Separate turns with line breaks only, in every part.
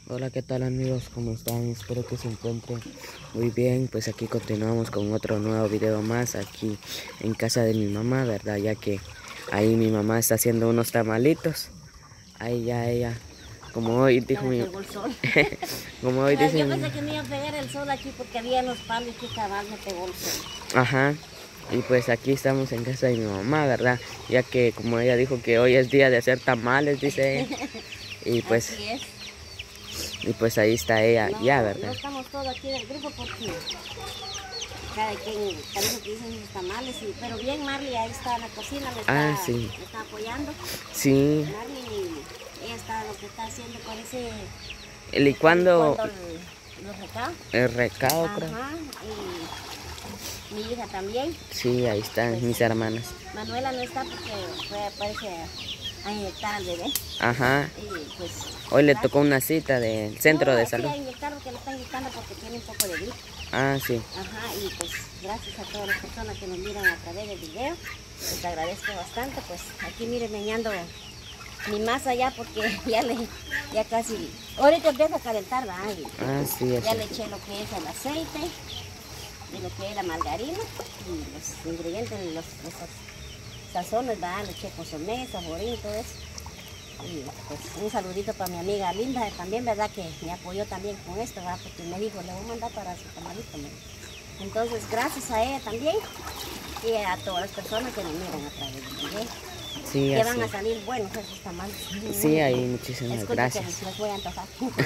Hola, ¿qué tal amigos? ¿Cómo están? Espero que se encuentren muy bien. Pues aquí continuamos con otro nuevo video más aquí en casa de mi mamá, ¿verdad? Ya que ahí mi mamá está haciendo unos tamalitos. Ahí ya ella, como hoy dijo mi...
pegó el sol.
como hoy dice
Yo
mi...
pensé que me iba a pegar el sol aquí porque había los palos que cabal me pegó el sol.
Ajá. Y pues aquí estamos en casa de mi mamá, ¿verdad? Ya que como ella dijo que hoy es día de hacer tamales, dice ella. Y pues...
Así es.
Y pues ahí está ella,
No,
ya,
no
¿verdad?
estamos todos aquí del grupo porque cada quien parece que dicen sus tamales, pero bien Marley ahí está en la cocina,
Sí.
me está apoyando.
Sí.
Marley, ella está lo que está haciendo parece
Licuando
los recados.
el recado, creo.
Ajá, y mi hija también.
Sí, ahí están
Pues,
mis hermanas.
Manuela no está porque parece a inyectar al bebé.
Ajá.
Y pues,
Hoy le tocó una cita del centro de salud.
Sí, a inyectar porque le están inyectando porque tiene un poco de gripe.
Ah, sí.
Ajá, y pues gracias a todas las personas que nos miran a través del video. Les agradezco bastante. Pues aquí miren meñando mi masa ya porque ya casi, ahorita empieza a calentar, ¿verdad?
Ah, sí,
Ya
eso.
le eché lo que es el aceite, y lo que es la margarina y los ingredientes, los sazones, ¿verdad? Le eché consomé, saborín y todo eso. Y pues un saludito para mi amiga Linda también, ¿verdad? Que me apoyó también con esto, ¿verdad? Porque me dijo, le voy a mandar para su tamalito. Entonces, gracias a ella también y a todas las personas que nos miran a través del video.
Sí,
Que
así.
van a salir buenos esos tamales.
Sí, ahí muchísimas
Escucho
gracias.
que les voy a antojar.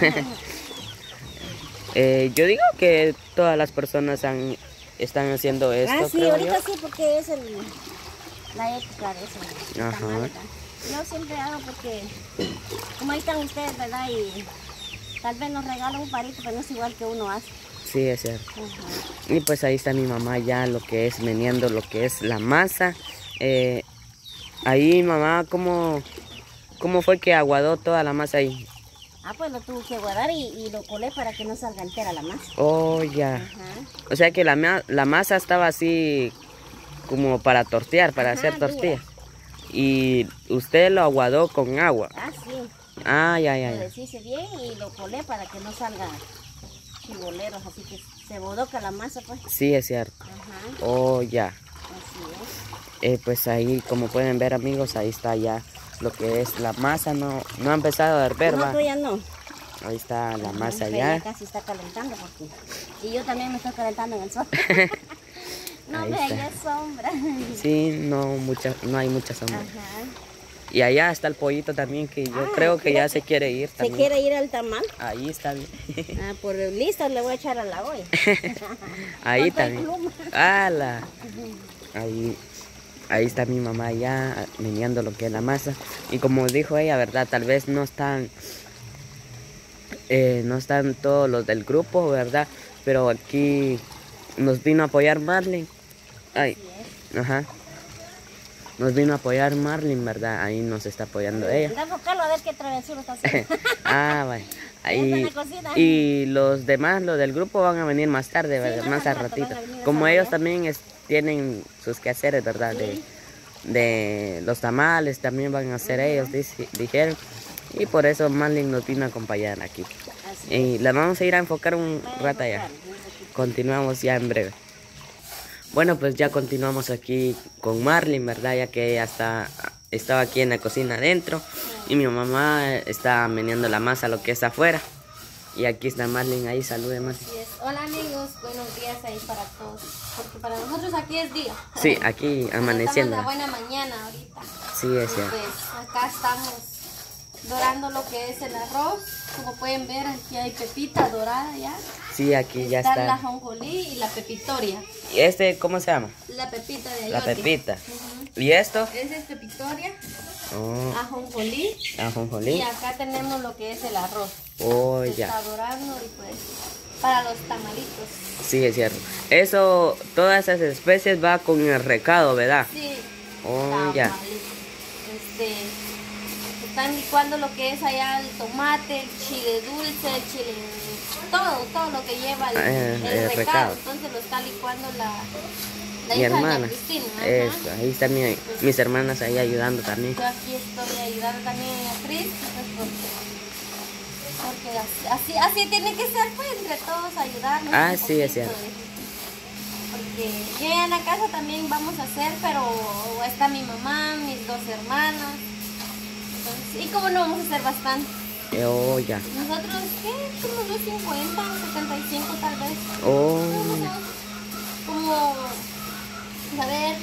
Yo digo que todas las personas están haciendo esto,
Sí,
creo
ahorita
yo.
sí, porque es la época de eso.
Ajá.
Tamales, yo siempre hago porque, como ahí están ustedes, ¿verdad? Y tal vez nos regalan un parito, pero no es igual que uno hace.
Sí, es cierto.
Ajá.
Y pues ahí está mi mamá ya lo que es meneando lo que es la masa. Ahí mamá, ¿cómo fue que aguadó toda la masa ahí?
Pues lo tuve que guardar y lo colé para que no salga entera la masa.
Oh, ya.
Ajá.
O sea que la masa estaba así como para tortear, para hacer
Dura.
tortillas. Y usted lo aguadó con agua.
Sí.
Ah, ya.
Lo deshice bien y lo colé para que no salga chiboleros, así que se bodoca la masa, pues.
Sí, es cierto.
Ajá.
Oh, ya.
Así es.
Pues ahí, como pueden ver amigos, ahí está ya lo que es la masa. No ha empezado a hervir,
No,
¿va?
todavía no.
Ahí está la masa
Pero
ya.
casi está calentando porque... Y yo también me estoy calentando en el sol. No,
Ahí
ve,
está.
allá es sombra.
Sí, no hay mucha sombra.
Ajá.
Y allá está el pollito también, que yo creo que ya se quiere ir
¿Se
también.
quiere ir al tamal?
Ahí está bien.
Por listo le voy a echar a la olla.
Ahí
Corta el
también.
pluma.
¡Hala! Ahí está mi mamá ya meneando lo que es la masa. Y como dijo ella, ¿verdad? Tal vez no están todos los del grupo, ¿verdad? Pero aquí nos vino a apoyar Marlene. Ay,
Así es.
ajá. Nos vino a apoyar Marlene, ¿verdad? Ahí nos está apoyando ella.
Anda a buscarlo a ver qué travesura está haciendo.
Vale. Ahí,
Está en la cocina.
y los demás, los del grupo, van a venir más tarde, ¿verdad?
Sí,
más al
rato
ratito.
van a venir a
Como ellos
saborear.
también tienen sus quehaceres, ¿verdad?
Sí.
De los tamales también van a hacer ellos, dijeron. Y por eso Marlene nos vino a acompañar aquí.
Así
Y la vamos a ir a enfocar un rato allá.
Claro, un poquito.
Continuamos ya en breve. Bueno, pues ya continuamos aquí con Marlene, ¿verdad? Ya que ella estaba aquí en la cocina adentro y mi mamá está meneando la masa, lo que es afuera. Y aquí está Marlene, ahí salude Marlene.
Así es. Hola amigos, buenos días ahí para todos. Porque para nosotros aquí es día.
Sí, aquí amaneciendo.
Estamos de buena mañana ahorita.
Sí, es cierto.
Pues acá estamos dorando lo que es el arroz. Como pueden ver, aquí hay pepita dorada ya.
Sí, aquí ya
Está la
está.
jonjolí y la pepitoria.
¿Y cómo se llama?
La pepita de
La
ayote.
pepita.
Ujú.
¿Y esto?
Esa es pepitoria,
Oh,
ajonjolí.
ajonjolí.
Y acá tenemos lo que es el arroz.
Oh,
Se
ya.
está dorando y pues para los tamalitos.
Sí, es cierto. Eso, todas esas especies va con el recado, ¿verdad?
Sí.
Oh, ya.
Tamalitos. Están licuando lo que es allá el tomate, el chile dulce, el chile, todo lo que lleva el recado.
recado.
Entonces lo está licuando la
Mi
hija de
hermana.
Cristina. Ajá.
Eso, ahí están mis hermanas ahí ayudando también.
Yo aquí estoy ayudando también a Cris, pues, porque que así tiene que ser, pues, entre todos ayudarnos.
Ah,
un
sí, es
poquito,
cierto.
Porque yo ya en la casa también vamos a hacer, pero está mi mamá, mis 2 hermanas. Entonces, y como no vamos a hacer bastante.
Oh, ya.
Nosotros, ¿qué? Como unos 50, 75 tal vez.
Oh,
Como, a ver,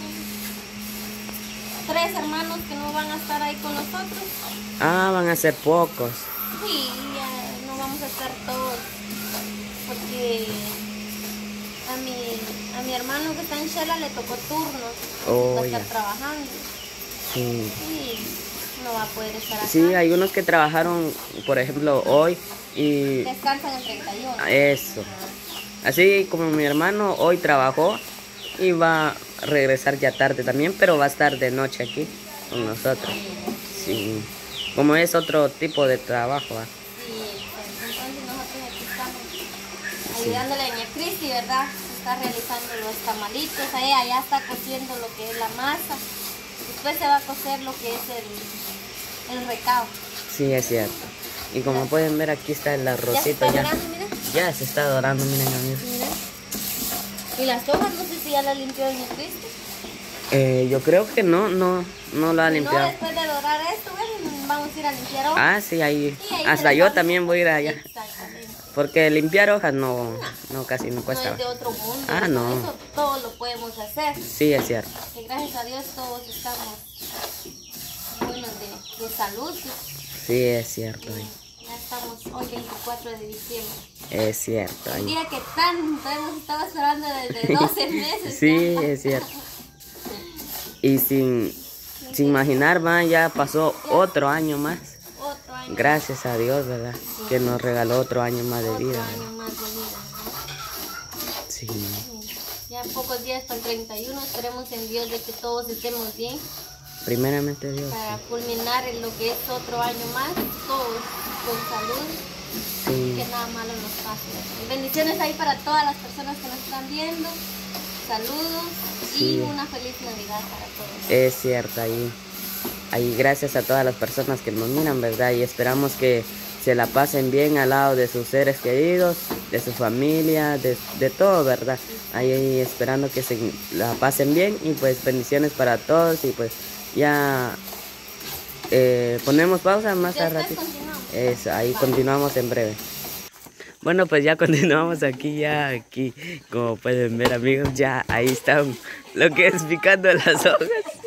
3 hermanos que no van a estar ahí con nosotros.
ah, van a ser pocos.
Sí, ya no vamos a estar todos. Porque a mi hermano que está en Shela le tocó turnos.
Oh,
Va a estar
ya.
trabajando.
Sí.
Y no va a poder estar acá.
Sí, hay unos que trabajaron, por ejemplo, hoy y
Descansan el 31.
eso. Así como mi hermano hoy trabajó y va a regresar ya tarde también, pero va a estar de noche aquí con nosotros. Sí. Como es otro tipo de trabajo. ¿Va?
Sí, pues, entonces nosotros aquí estamos ayudándole a doña Cristi, ¿verdad? Está realizando los tamalitos, ella ya está cociendo lo que es la masa. Después se va a cocer lo que es el recado.
Sí, es cierto. Y como pueden ver, aquí está el
Ya se
arrocito
está
ya.
dorando, mira.
Ya se está dorando, miren amigos.
Mira. Y las hojas, no sé si ya las limpió doña Cristi.
Yo creo que no lo ha
Si no,
limpiado.
después de dorar esto, bueno, vamos a ir a limpiar hojas.
Ah, sí, ahí.
Y ahí
Hasta
se
yo
las
también voy a ir allá.
Exactamente.
Porque limpiar hojas no casi no
No
cuesta.
es de otro mundo.
Ah, no.
Eso todo lo podemos hacer.
Sí, es cierto.
Que gracias a Dios todos estamos buenos de salud.
Sí, es cierto.
Ya estamos hoy 24 de diciembre.
Es cierto.
Un
Ahí.
día que tanto hemos estado esperando desde 12 meses.
Sí,
ya.
es cierto. Y sin imaginar, va, ya pasó otro año más.
Otro año.
Gracias a Dios, ¿verdad? Que nos regaló otro año más de
Otro
vida.
año más de vida.
Sí.
Ya pocos días para el 31. Esperemos en Dios de que todos estemos bien.
Primeramente Dios.
Para culminar en lo que es otro año más. Todos con salud.
Sí.
Que nada malo nos pase. Bendiciones ahí para todas las personas que nos están viendo. Saludos
Sí.
y una feliz Navidad para todos.
Es cierto, ahí gracias a todas las personas que nos miran, ¿verdad? Y esperamos que se la pasen bien al lado de sus seres queridos, de su familia, de todo, ¿verdad? Ahí esperando que se la pasen bien y pues bendiciones para todos y pues ya ponemos pausa más a
Después
ratito.
continuamos.
Eso, ahí continuamos en breve. Bueno, pues ya continuamos aquí, como pueden ver amigos, ya ahí están lo que es picando las hojas.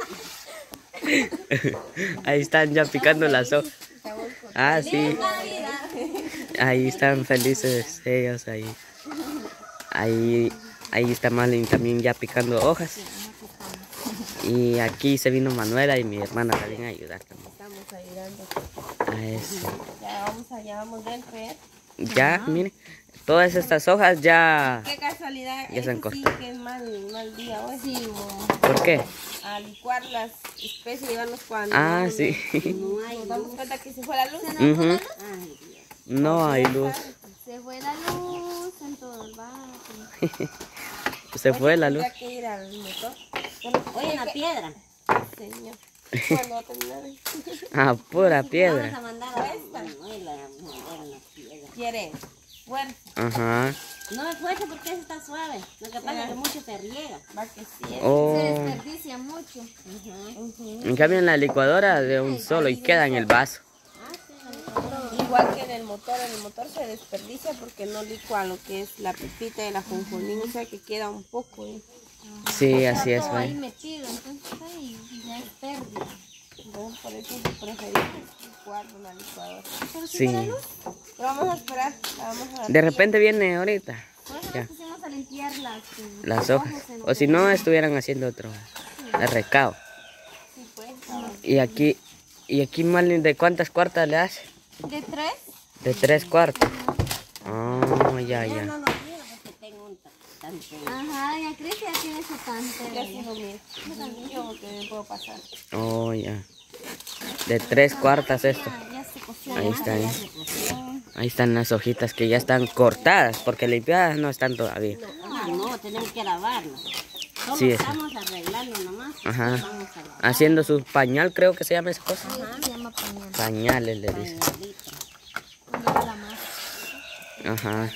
Ahí están ya picando las hojas. Ah, sí. Ahí están felices ellos ahí. Ahí está Malin también ya picando hojas. Y aquí se vino Manuela y mi hermana también a ayudar también.
Estamos ayudando.
A eso.
Ya vamos dentro, ¿eh?
Ya, miren, todas estas hojas ya...
Qué casualidad.
Ya se han
ese sí
cortado.
que es mal día hoy. Sí,
¿Por qué?
a licuar las especies, llevarlos cuando
Ah, sí.
nos damos cuenta que se fue la luz.
Ujú.
Ay, Dios.
No hay luz.
Se fue la luz en todo el barrio.
Se fue la luz.
Tendría que ir al motor.
Oye, la piedra.
Señor. ¿Cuándo va a terminar?
Ah, pura
Vamos a
piedra.
mandar a esta. Manuela a mover la piedra.
¿Quiere? Fuerza.
Ajá.
No me fuerte porque esa está suave. Lo que pasa es que mucho se riega.
Va que sí.
Se
Oh.
desperdicia mucho.
En cambio en la licuadora de un solo y queda en el vaso.
Igual que en el motor se desperdicia porque no licua lo que es la pepita de la jonjolín, o sea que queda un poco.
Sí, así es,
Todo ahí
güey.
metido, entonces ahí ya es pérdida.
Entonces, por eso preferimos licuarlo en la licuadora.
Sí.
Pero vamos a esperar, la vamos a
De repente viene ahorita.
Por eso
Ya.
nos pusimos a limpiar
Las hojas. O si no, estuvieran haciendo otro recado.
sí, pues,
Y aquí Malin, ¿de cuántas cuartas le hace?
¿De 3?
De 3 cuartos. Oh, ya,
No,
ya.
no quiero porque tengo un tante.
Ajá, ya Cris ya tiene su
yo
cantera.
así no miro. Yo porque me puedo pasar.
Oh, ya. De 3 cuartas esto.
Ya se coció.
Ahí está. Ahí están las hojitas que ya están cortadas, porque limpiadas no están todavía.
Ah, no, tenemos que lavarlo. ¿Cómo
Sí, eso.
estamos arreglando nomás?
Ajá.
Vamos a lavar.
Haciendo su pañal, creo que se llama esa cosa.
Se llama pañal.
Pañales le dicen.
Pañalito.
Poner la masa.
Ajá.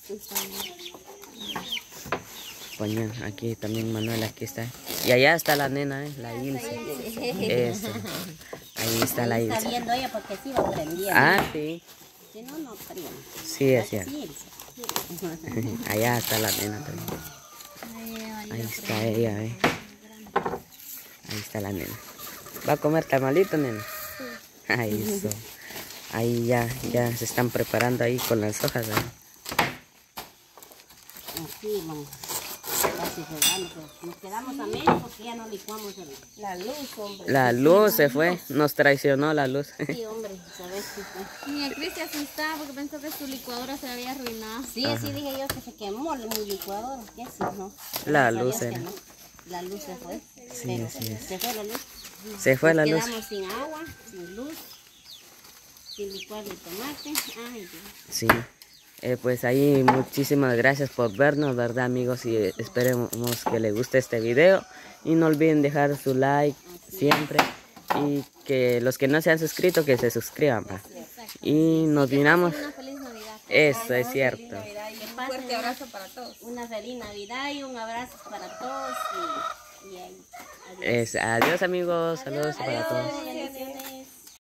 Pañal, aquí también Manuel, aquí está. Y allá está la nena, la Ilse. Eso. Ahí está la
Está
Ilse.
viendo ella porque sí va aprendiendo.
Ah, sí.
Si no, no aprende.
Sí, es cierto.
Sí, Ilse.
Allá está la nena también. Ahí está ella, Ahí está la nena. ¿Va a comer tamalito, nena? Sí. Ahí eso. Ahí ya se están preparando ahí con las hojas.
Así vamos. Casi cerrando, pero nos quedamos a menos porque ya no licuamos la luz, hombre.
La luz se fue, nos traicionó la luz.
Sí, hombre, sabes que fue.
Y el Cristian asustaba porque pensó que su licuadora se había arruinado.
Sí, así dije yo que se quemó mi licuador. ¿Qué sí, no?
La
Gracias a
luz
Dios que
era.
no. La luz se fue.
Sí,
Pero
así es.
se fue la luz.
Se fue la
Nos
luz.
quedamos sin agua, sin luz, sin licuar el tomate. Ay, Dios.
Sí. Pues ahí muchísimas gracias por vernos, ¿verdad, amigos? Y esperemos que les guste este video. Y no olviden dejar su like siempre. Y que los que no se han suscrito, que se suscriban, ¿va? Y nos miramos.
Una feliz Navidad.
Eso es cierto.
Un fuerte abrazo para todos.
Una feliz Navidad y un abrazo para todos. Y ahí. Adiós.
Adiós, amigos. Saludos para todos.
Bendiciones.